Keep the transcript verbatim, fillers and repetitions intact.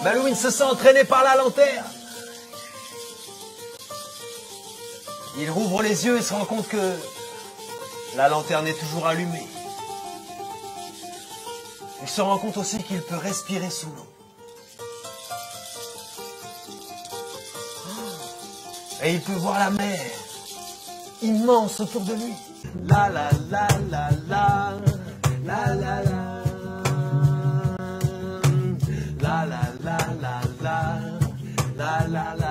Malouine se sent entraîné par la lanterne. Il rouvre les yeux et se rend compte que la lanterne est toujours allumée. Il se rend compte aussi qu'il peut respirer sous l'eau. Et il peut voir la mer, immense autour de lui. La la la la la, la la la, la la la la la, la la la.